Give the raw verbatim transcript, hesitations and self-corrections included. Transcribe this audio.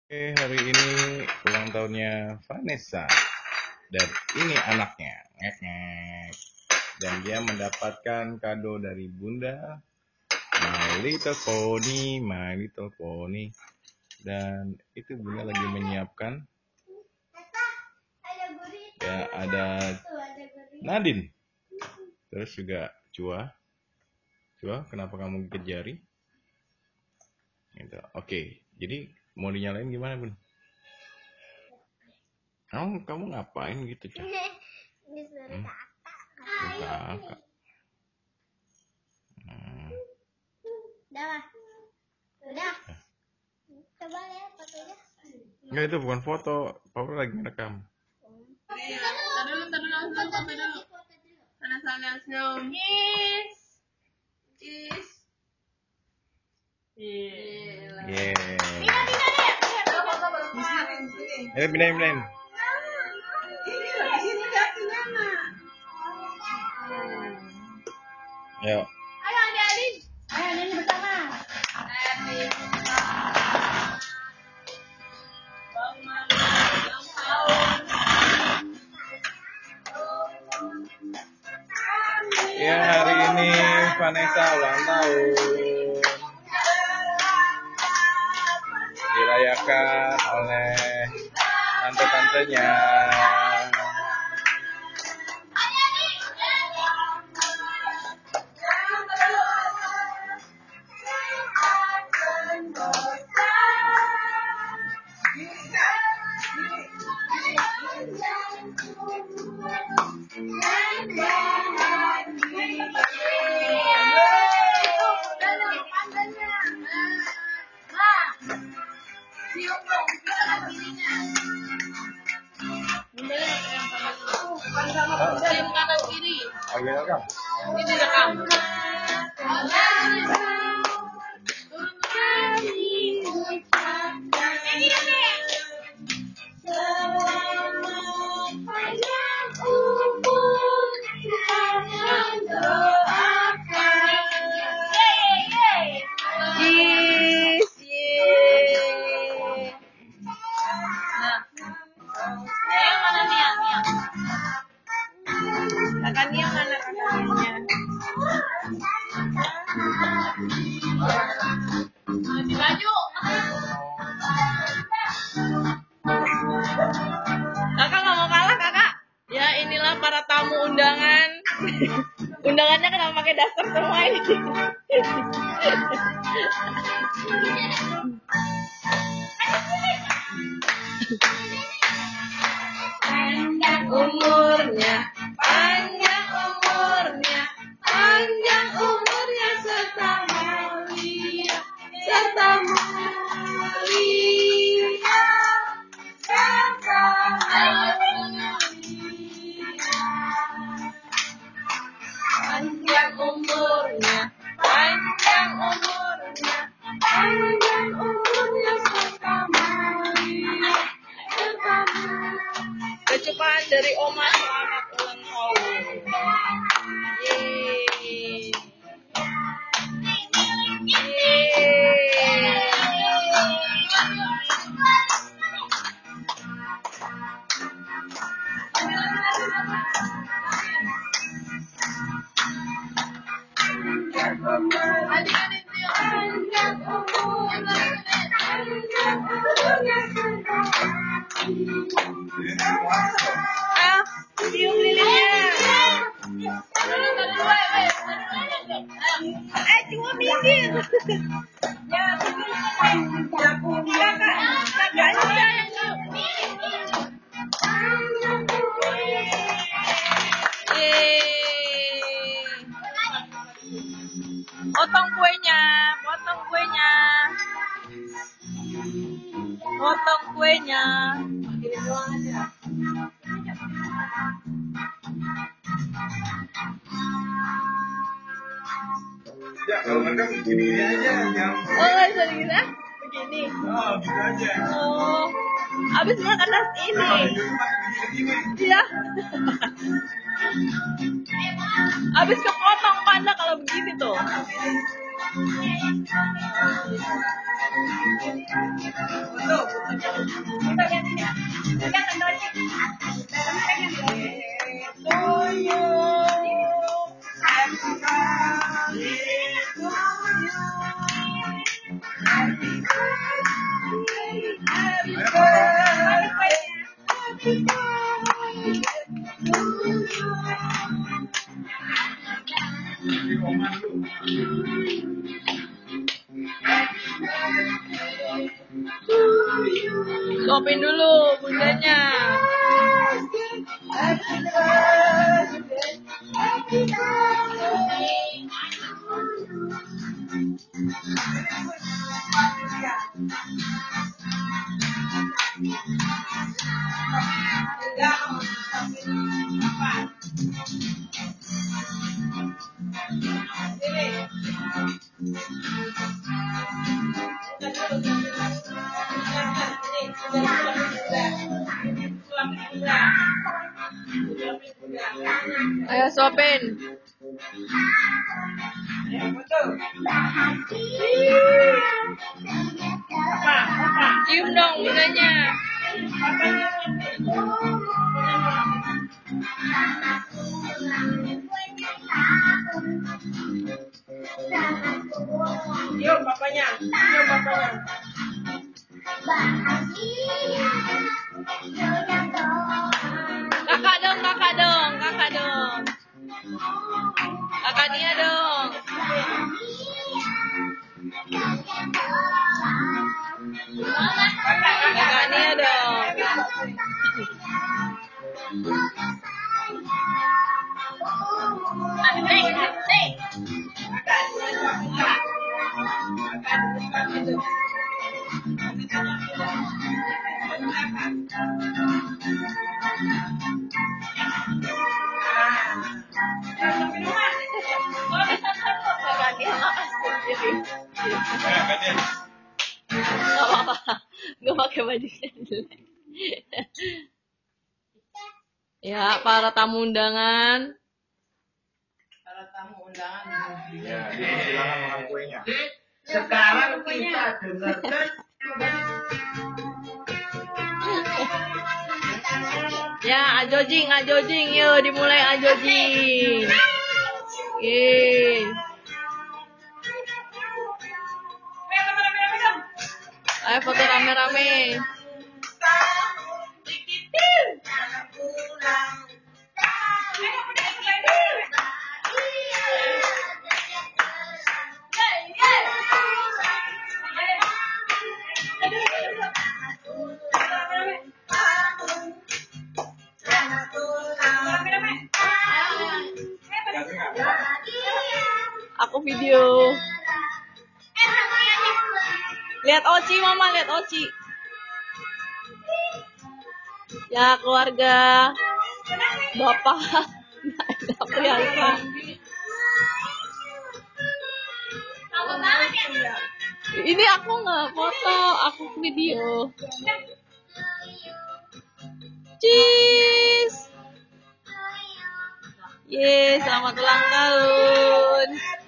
Oke, hari ini ulang tahunnya Vanessa dan ini anaknya, ngek ngek. Dan dia mendapatkan kado dari Bunda, My Little Pony, My Little Pony. Dan itu Bunda lagi menyiapkan. Ya ada Nadine, terus juga Cua. Cua, kenapa kamu gigit jari? Gitu. Oke, jadi mau dinyalain gimana Bun? Kamu kamu ngapain gitu Cah? Disuruh Hmm? kakak. Kakak. Hmm. Udah lah. Udah. Coba lihat fotonya. Enggak, itu bukan foto. Papa lagi ngerekam. Iya, tadi dulu, tadi dulu, langsung sampai dulu. Sana sana senyum. Cheese. Cheese. Iya. Yeah. Dina, Dina, lihat, lihat. Kalau foto baru kemarin. Eh, pindahin, pindahin. Ini loh, di sini kakinya, Nak. Ayo. Ayo, adik-adik. Ayo nyanyi bersama. Adik. Bang Mali, ulang tahun. Ya, hari ini Vanessa ulang tahun. Dirayakan oleh tante-tantenya. Cium kanan kiri. Lagi rekam. Ini rekam. Kakaknya mana kakaknya? Di baju. Kakak nggak mau kalah kakak. Ya inilah para tamu undangan. Undangannya kenapa pakai daster semua ini? Panjang umurnya, panjang umurnya, panjang umurnya serta mulia, serta mulia, serta mulia. Panjang umurnya, panjang umurnya, panjang umurnya serta mulia, serta mulia. Kecupan dari Oma, selamat ulang tahun. Yeay. Adik-adik panjang umurnya, panjang umurnya serta ah, cium lilinnya. Eh, cuma minggir. Ya, kakak, kakaknya yang Yeay. Potong kuenya, potong kuenya. Potong kuenya. Gini doang aja. Ya, kalau mereka begini aja yang Oh, nggak bisa begini ah? Begini. oh, gitu aja. Oh, abis makan nasi ini. Iya. Abis kepotong panda kalau begini tuh. Suapin dulu bundanya. Ayo suapin. Cium dong bundanya. Cium papanya, cium papanya. Kakak dong, kakak dong, kakak dong. Kakak Nia dong. Kakak Nia dong. Kakak Nia makan sendiri. Eh, Katin. Gak apa-apa. Gak pakai baju sendiri. Ya, para tamu undangan. Para tamu undangan. Ya, silakan makan kuenya. Sekarang kita dengarkan. Ya, ajojing, ajojing, yuk dimulai ajojing. Yeay. Ayo foto rame-rame. Aku video. Lihat Oci, Mama, lihat Oci. Ya, keluarga. Bapak. Aku ya. Ini aku nggak foto, aku video. Cheese. Yeay, selamat ulang tahun.